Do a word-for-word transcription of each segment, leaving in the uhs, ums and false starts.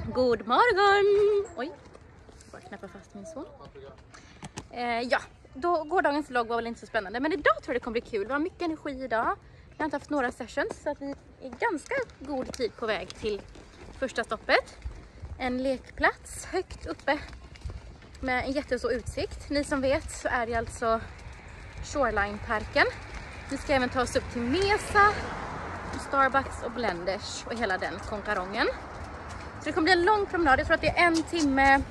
God morgon! Oj, bara knäppa fast min son. Eh, ja, då, gårdagens vlogg var väl inte så spännande. Men idag tror jag det kommer bli kul. Vi har mycket energi idag. Vi har inte haft några sessions så att vi är ganska god tid på väg till första stoppet. En lekplats högt uppe med en jättestor utsikt. Ni som vet så är det alltså Shoreline-parken. Vi ska även ta oss upp till Mesa, Starbucks och Blenders och hela den konkarongen. Så det kommer bli en lång promenad. Jag tror att det är en timme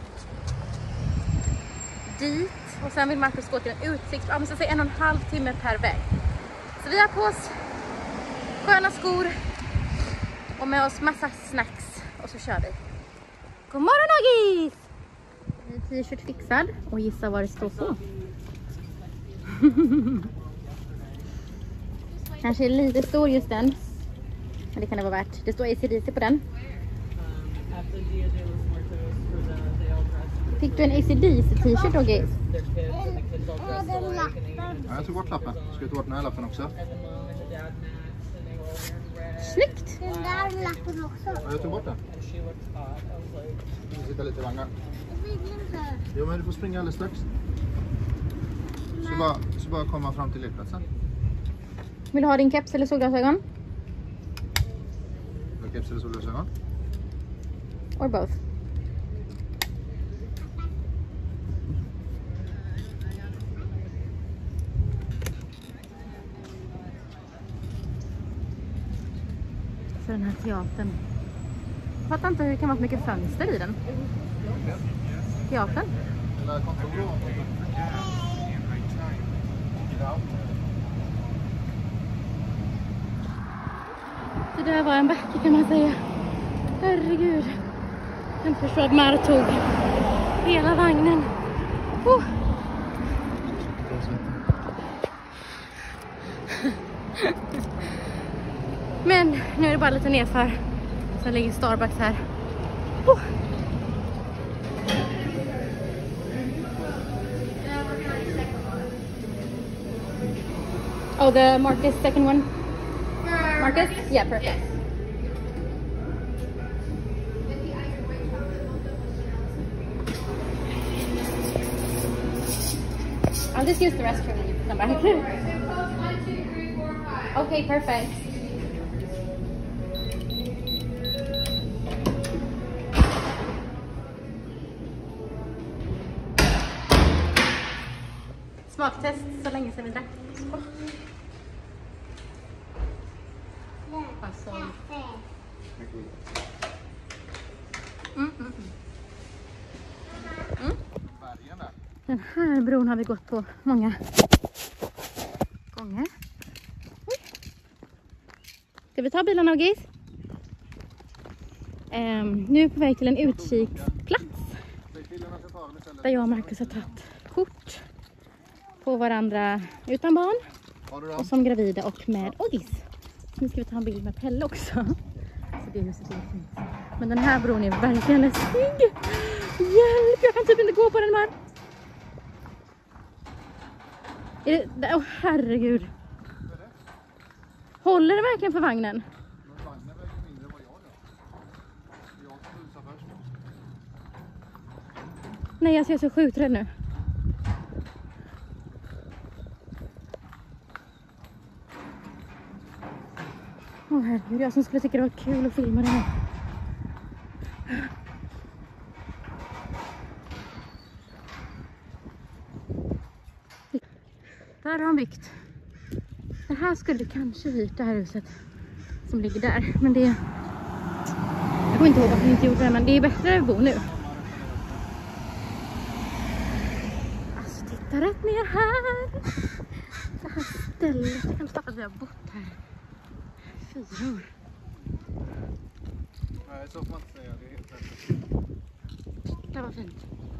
dit. Och sen vill Marcus gå till en utsikt. Ja, men så säga en och en halv timme per väg. Så vi har på oss sköna skor. Och med oss massa snacks. Och så kör vi. God morgon Agis! T-shirt fixad. Och gissa vad det står på. Kanske är lite stor just den. Men det kan det vara värt. Det står A C D C på den. Fick du en A C D C t-shirt då, Gabe? Ja, jag tog bort lappen. Ska jag ta bort den här lappen också? Snyggt! Den där lappen också. Ja, jag tog bort den. Jag sitter lite i vagnar. Jo, men du får springa alldeles strax. Så bara, så bara komma fram till lekplatsen. Vill du ha din keps eller solglasögon? Vill du keps eller solglasögon? Or both? Så den här teatern. Jag fattar inte hur det kan vara så mycket fönster i den. Teatern. Eller kontor då. Det där var en backe kan man säga. Herregud. Jag kan inte förstå att Mar tog hela vagnen. Oh. Men nu är det bara lite nerför. Så ligger Starbucks här. Oh. Oh, the Marcus second one. Marcus? Yeah, perfect. I'll just use the restroom when you come back. Okay, perfect. Smaktest så länge sedan vi drack. Oh. Alltså. Mm, mm, mm. Den här bron har vi gått på många gånger. Oj. Ska vi ta bilarna och Gis? Um, nu är vi på väg till en utkiksplats. Där jag och Marcus har tagit kort på varandra utan barn. Och som gravida och med Ogis. Nu ska vi ta en bild med Pelle också. Så det huset är fint. Men den här bron är verkligen läskig. Hjälp, jag kan typ inte gå på den här. Är det... Åh, oh, herregud. Håller det verkligen för vagnen? Nej, jag ser så sjukt rädd nu. Åh oh, herregud, jag som skulle tycka det var kul att filma det här. Där har han byggt. Det här skulle kanske hyrt det här huset som ligger där. Men det... Jag kommer inte ihåg varför vi inte gjorde det, men det är bättre att bo nu. Alltså titta rätt ner här. Det här stället. Jag kan starta att vi har bott här fyra år. Nej, så får man inte säga. Det är helt rätt. Det var fint.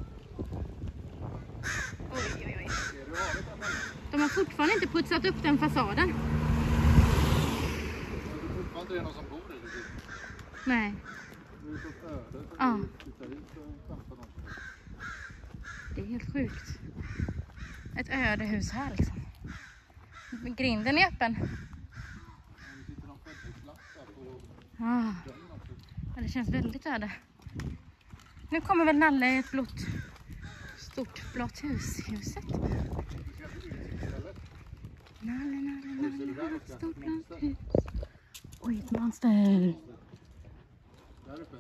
Oj, oj, oj. De har fortfarande inte putsat upp den fasaden. Det är fortfarande det någon som bor i det. Nej. Det är så öde. Ja. Ja. Det är helt sjukt. Ett ödehus här liksom. Grinden är öppen. Det sitter någon fällningslapp där på Ah. Det känns väldigt öde. Nu kommer väl Nalle ett blått, stort blått hus. Huset. Nalle, Nalle, Nalle har ett stort blått hus. Oj, ett monster. Där uppe.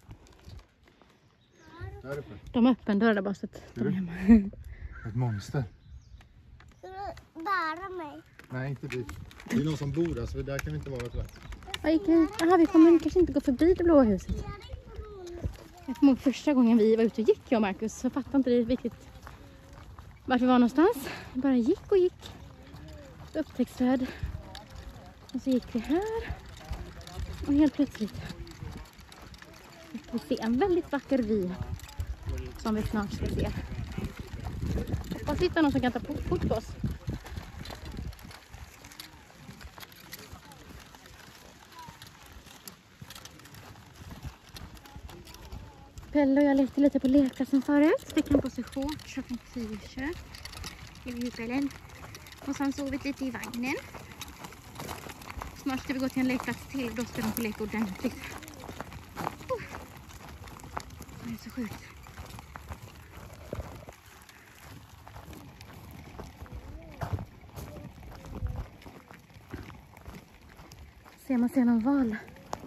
Där uppe. De har öppen dörr där bara så att de är hemma. Ett monster. Ska du bära mig? Nej, inte dit. Det är någon som bor där, så där kan vi inte vara tror jag. Aha, vi kommer kanske inte gå förbi det blåa huset. Jag kommer ihåg första gången vi var ute och gick, jag och Marcus, så fattade inte det riktigt vart vi var någonstans. Vi bara gick och gick. Upptäcktsträd. Och så gick vi här. Och helt plötsligt fick vi se en väldigt vacker vy som vi snart ska se. Hoppas hitta någon som kan ta fort på oss. Pelle och jag lekte lite på lekplatsen förut. Fick en på sig shorts och en t-shirt i huvudpellen. Och sen sov vi lite i vagnen. Snart ska vi gå till en lekplats till. Då ska de få leka ordentligt. Oh. Det är så sjukt. Ser man ser någon val?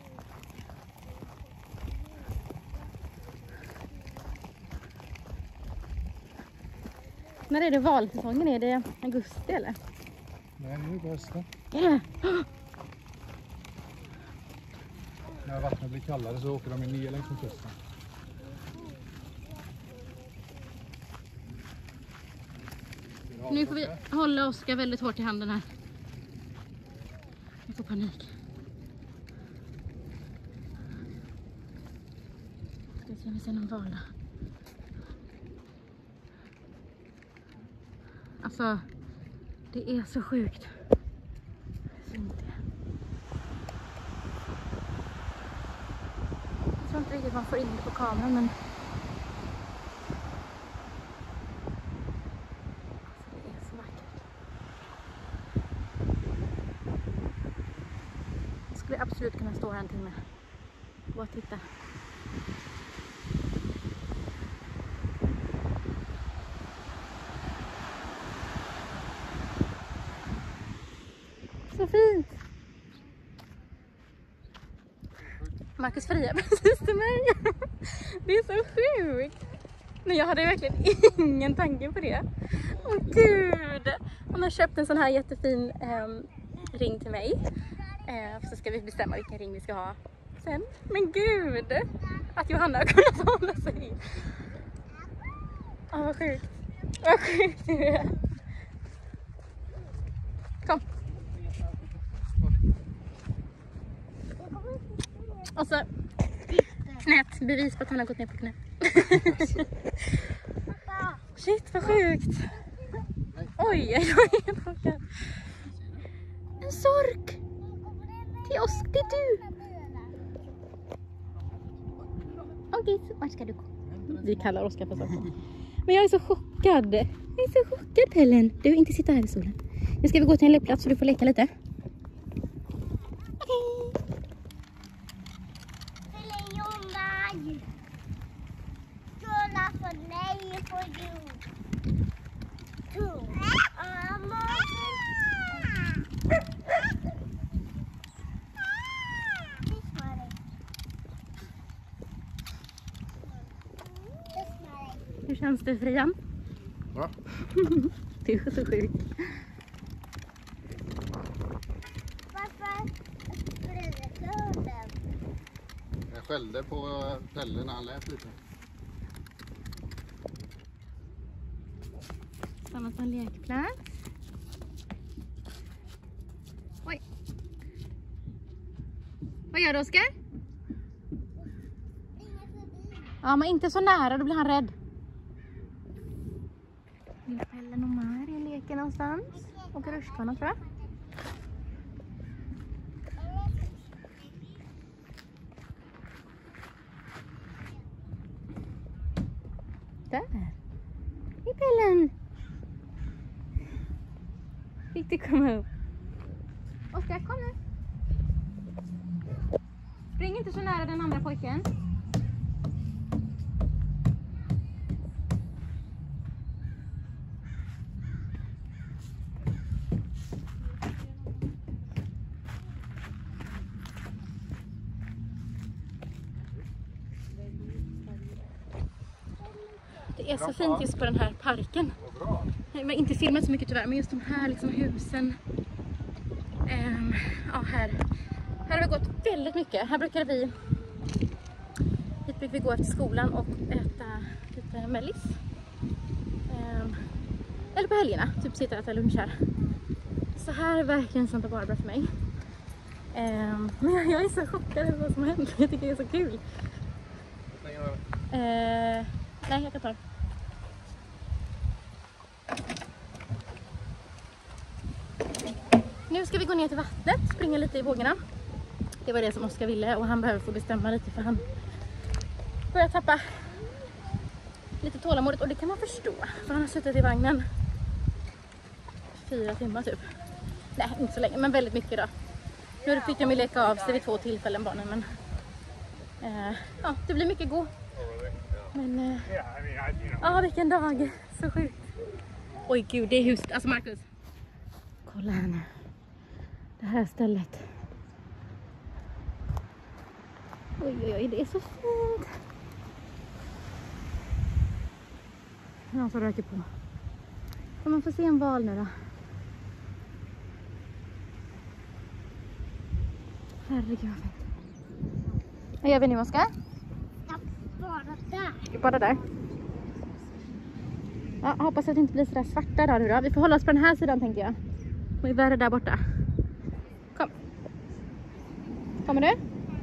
När är det valsäsongen? Är det augusti eller? Nej, nu är det hösten. Är det? När vattnet blir kallare så åker de ner längs med kusten. Nu får vi hålla Oskar väldigt hårt i handen här. Jag får panik. Ska vi se om vi ser någon val då. Alltså, det är så sjukt. Fint det. Jag tror inte riktigt man får in det på kameran, men alltså, det är så vackert. Jag skulle absolut kunna stå här en timme och titta. Så fint. Marcus friar precis till mig. Det är så sjukt. Men jag hade verkligen ingen tanke på det. Åh gud. Han har köpt en sån här jättefin eh, ring till mig. Eh, så ska vi bestämma vilken ring vi ska ha sen. Men gud. Att Johanna har kunnat hålla sig. Åh, vad sjukt. Vad sjukt det är. Kom. Och så knät, bevis på att han har gått ner på knä. Shit, vad sjukt. Oj, jag är helt chockad. En sork. Till oss, det är du. Okej, så vart ska du gå? Vi kallar Oskar för sork. Men jag är så chockad. Jag är så chockad, Pellen. Du inte sitta här i solen. Nu ska vi gå till en lekplats så du får leka lite. Hur känns det, Frian? Ja. Det är så sjukt. Varför sprider du? Jag skällde på Pelle när han lät lite. Samma som en lekplats. Oj. Vad gör du, Oskar? Ja, men inte så nära, då blir han rädd. Pellen och Mari leker någonstans. Och rutschkana, tror jag. Där. Hej, Pellen. Fick du komma upp? Oskar, kom nu. Spring spring inte så nära den andra pojken. Det är så fint just på den här parken. Jag har inte filmat så mycket tyvärr, men just de här liksom husen. Um, ja, här. Här har vi gått väldigt mycket. Här brukade vi, hit brukar vi gå efter skolan och äta lite mellis. Um, eller på helgerna, typ sitta och äta lunch här. Så här är verkligen Santa Barbara för mig. Um, men jag, jag är så chockad över vad som har hänt. Jag tycker det är så kul. Uh, nej, jag kan ta det. Nu ska vi gå ner till vattnet, springa lite i vågorna. Det var det som Oskar ville och han behöver få bestämma lite för han börjar tappa lite tålamodet och det kan man förstå. För han har suttit i vagnen fyra timmar typ. Nej, inte så länge, men väldigt mycket då. Nu fick de ju leka av sig vid två tillfällen barnen, men eh, ja, det blir mycket gå. Men eh, ja, vilken dag, så sjukt. Oj gud, det är huset, alltså Marcus. Kolla här nu. Det här stället. Oj, oj, oj, det är så fint. Någon som röker på. Kan man få se en val nu då? Herregud vad fint. Vad gör vi nu, Oskar? Jag bara där. Bara där. Ja, hoppas att det inte blir sådär svarta då nu då. Vi får hålla oss på den här sidan tänker jag. Och är värre där borta. Kom. Kommer du?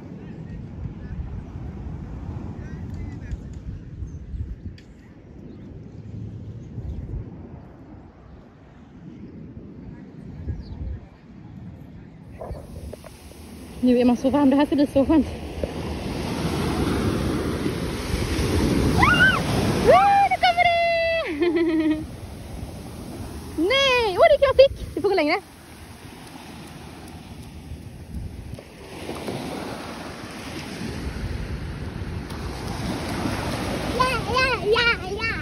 Nu är man så varm. Det här ska bli så skönt. Nu kommer det! Nej! Åh, det är jag fick! Vi får gå längre. Ja, ja, ja, ja.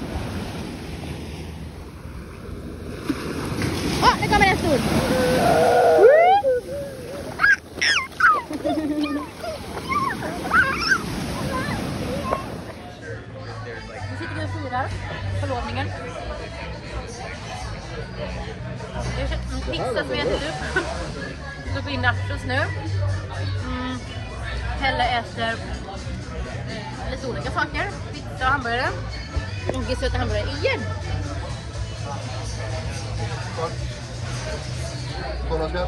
Åh, nu kommer en stor. Nu sitter vi och firar förlovningen. Jag har köpt en pizza som jag äter upp. Så går in nachos nu. Mm. Helle äter lite olika saker. Pizza och hamburgare. Och söta hamburgare igen. Skål. Skål, Oskar.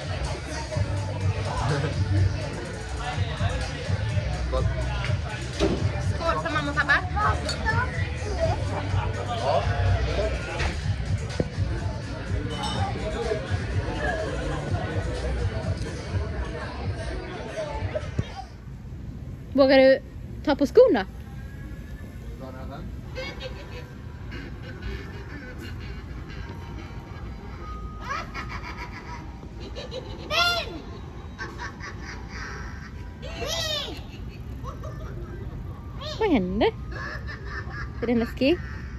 Skål. Skål för mamma och pappa. Ja. Vågar du ta på skorna? Vad händer? Är den läskig?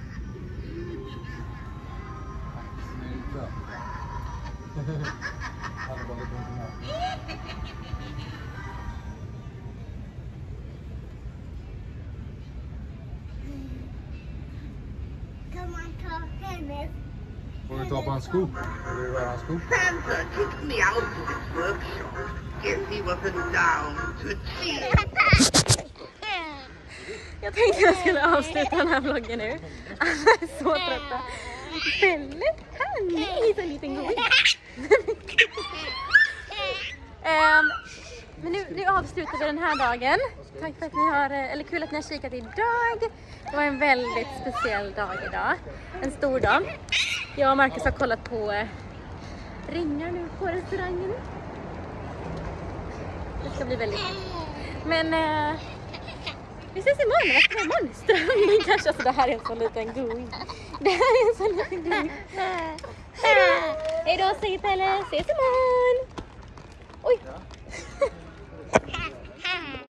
Kan man ta hennes? Får vi ta på hans sko? Vill du röra hans sko? Santa took me out to his workshop. Guess he wasn't down to cheat. Jag tänkte jag skulle avsluta den här vloggen nu. Alla är så trötta. Väldigt härligt, en liten god. um, Men nu, nu avslutar vi den här dagen. Tack för att ni har, eller kul att ni har kikat idag. Det var en väldigt speciell dag idag. En stor dag. Jag och Marcus har kollat på eh, ringar nu på restaurangen. Det ska bli väldigt kul. Men eh, vi ses imorgon. Vad ska vi imorgon? Stranden kanske. Alltså det här är en sån liten goj. Det här är en sån liten goj. Hejdå! Hejdå, säger Pelle. Ses imorgon! Oj!